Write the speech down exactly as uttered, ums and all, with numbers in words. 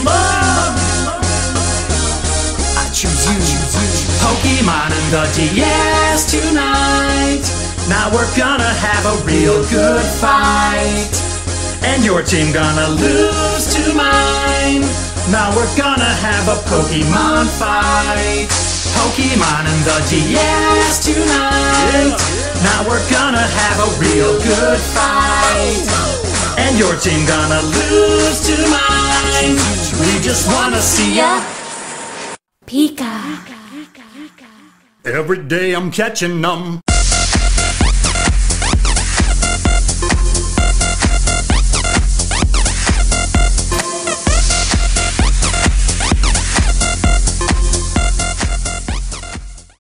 Pokemon! I choose you, Pokemon in the D S tonight. Now we're gonna have a real good fight, and your team gonna lose to mine. Now we're gonna have a Pokemon fight. Pokemon in the D S tonight. Now we're gonna have a real good fight, and your team gonna lose to mine. We just wanna see ya Pika. every day I'm catching them.